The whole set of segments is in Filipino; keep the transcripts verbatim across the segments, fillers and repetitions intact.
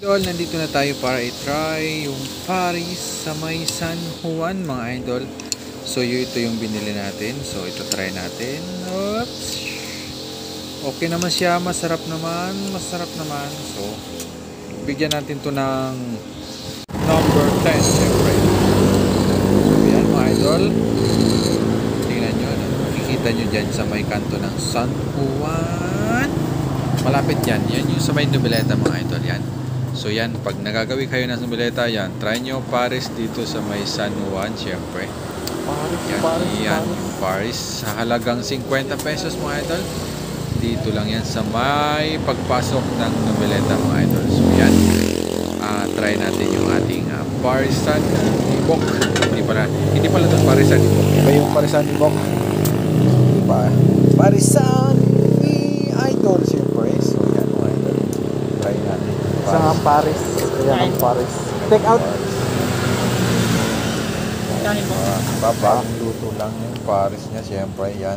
Idol, nandito na tayo para i-try yung Paris sa may San Juan mga idol. So yun, ito yung binili natin. So ito try natin. Oops. Okay naman siya, masarap naman, masarap naman. So bigyan natin to ng number ten syempre. So yan mga idol. Tingnan nyo, makikita nyo dyan sa may kanto ng San Juan. Malapit yan, yan yung sa may Noveleta mga idol yan. So yan, pag nagagawi kayo ng Noveleta, yan, try nyo Paris dito sa may San Juan, syempre. Paris, Yan, Paris, yan, Paris. Paris, sa halagang fifty pesos mga idol. Dito lang yan sa may pagpasok ng Noveleta mga idol. So yan, uh, try natin yung ating uh, Parisan Ibok. Hindi pala, hindi pala ito Parisan Ibok. Iba yung Parisan Ibok. Pa Parisan Idol, siyempre. So yan mga idol. Try natin. Sa Paris. Kaya ng Paris. Take out. Uh, babang luto lang yung Paris niya, siyempre yan.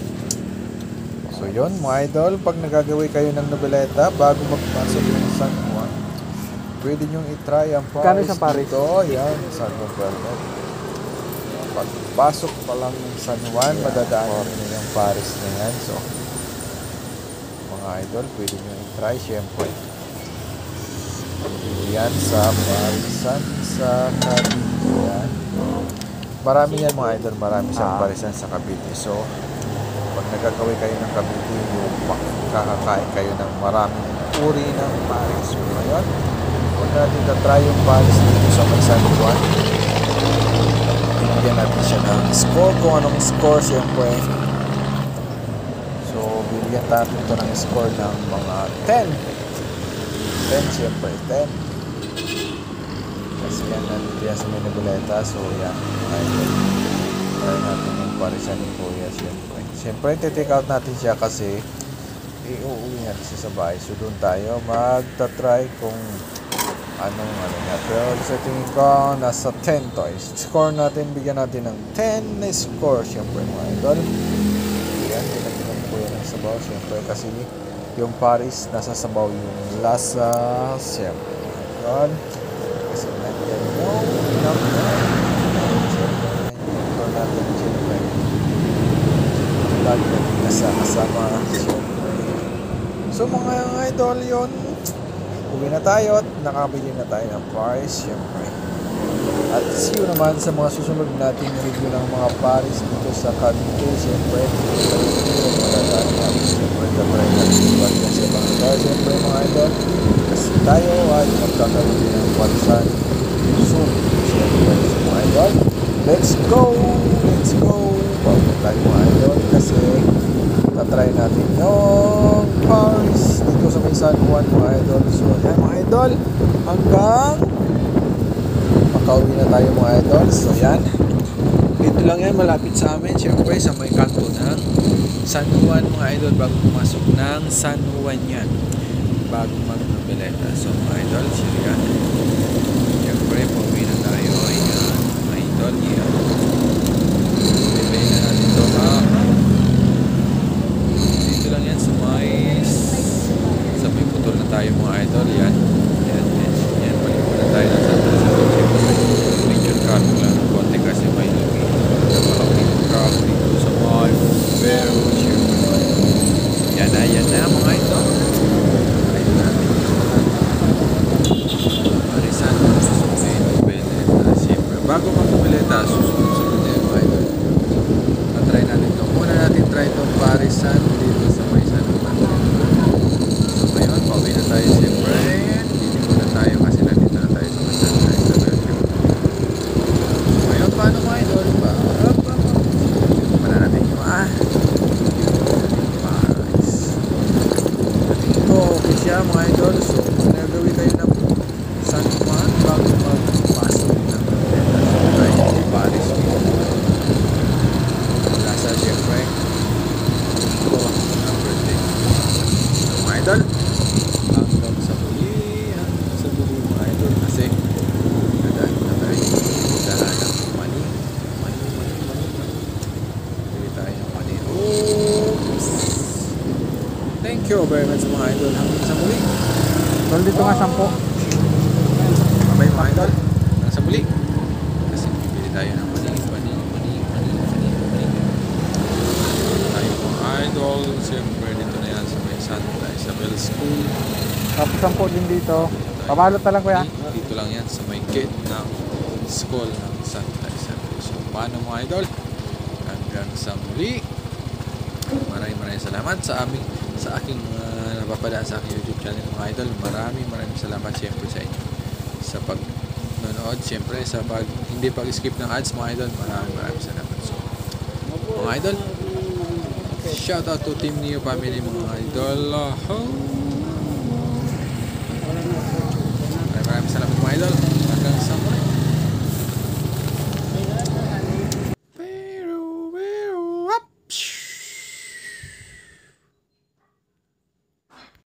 So yun mga idol, pag nagagawi kayo ng Noveleta bago magpasok ng San Juan, pwede nyo i-try ang Kano Paris sa Paris? dito. Yan, San Noveleta. Pagpasok pa lang ng San Juan, yeah, madadaan nyo yung Paris na yan. So mga idol, pwede nyo i-try siyempre. Yan sa Parisan sa Cavite. Yan. Marami yan mga idol, marami siyang Ah. Parisan sa Cavite. So pag nagagawin kayo ng Cavite, yung kakakain kayo ng maraming uri ng Paris. So ngayon, kung natin na-try yung Paris dito sa may San Juan, bibigyan natin siya ng score, kung anong score siyempre. So bibigyan natin ito ng score ng mga ten. ten siyempre, ten. Kasi yan nandito yan sa may Noveleta. So yan, ayun, try natin yung Parisan ni Kuya siyempre. Siyempre, take out natin siya kasi iuuwi natin siya sa bahay. So doon tayo magta-try kung anong ano nga. Pero sa tingin ko, nasa ten to. Score natin, bigyan natin ng ten na score siyempre mga idol. Yan, pinagyan ko yan ng sabaw siyempre kasi yung Paris, nasa sabaw yung lasa siyempre. Yan. Kasi nandiyan yung number. Siyempre, yung natin siyempre. Lagi natin kasama siyempre. So mga idol yun, uwi na tayo at nakabili na tayo ng Paris siyempre. At see you naman sa mga susunod nating review ng mga Paris dito sa Cavite siyempre. Madadaan natin siyempre, tatry natin iwan yan sa mga ito siyempre mga idol. Kasi tayo ay magkakaroon din ng Parisan soon siyempre. So mga idol, let's go! Let's go! Bago tayo mga idol kasi tatry natin yung Paris dito sa may San Juan mga idol. So yan mga idol, hanggang makauwi na tayo mga idol. So yan, dito lang yan, malapit sa amin syempre sa may kanto ng San Juan mga idol, bago pumasok ng San Juan yan, bago mag-Noveleta. So mga idol, so yan, syempre pauwi na tayo. Ayan mga idol, yan, bibay na natin ito ha. Dito lang yan sa may sa may putol na tayo mga idol. Yan, yan, yan, yan, balik muna tayo ng Santa Isabel siyempre. Medyo traffic lang ng konti kasi may lumi na malaking traffic dito sa may pero siyempre. Yan na, yan na mga idol. Ayun natin Parisan sa may Noveleta siyempre. Bago mag-Noveleta, susunod-sunod yan mga idol. Na-try natin ito. Muna natin try itong Parisan dito sa may San Juan. So ngayon, pauwi na tayo siyempre. Hindi muna tayo kasi nandito na tayo sa may Santa Isabel. So ngayon, paano mga idol? Paano natin yung ah Paris. Ito, okay siya mga idol. So kung nagawin kayo ng San Juan bago magpasok ng Noveleta, so try yung Paris dito. Lasa siyempre. Ito, number ten. So mga idol, hanggang sa muli, hanggang sa muli mga idol kasi nadaan na tayo dala ng money. Money, money, money, money. Bili tayo ng money. Oops! Thank you very much mga idol. Hanggang sa muli. Nandito nga sampo. mga idol. Hanggang sa muli. Kasi bibili tayo ng mani, mani, mani, mani, mani, mani. Tayo mga idol. Siyempre dito na yan sa may Santa Isabel School. Tapos ang po din dito. Pabalot na lang kuya. Dito lang yan sa may gate ng school ng Santa Isabel. So paano mga idol? Hanggang sa muli. Maraming maraming salamat sa aming sa aking uh, napapadaan sa aking YouTube channel mga idol. Maraming maraming salamat siyempre sa inyo sa pag-nonood, siyempre sa pag hindi pag-skip ng ads mga idol. Maraming maraming salamat. So mga idol, shout out to Team Neo Family mga idol. Oh.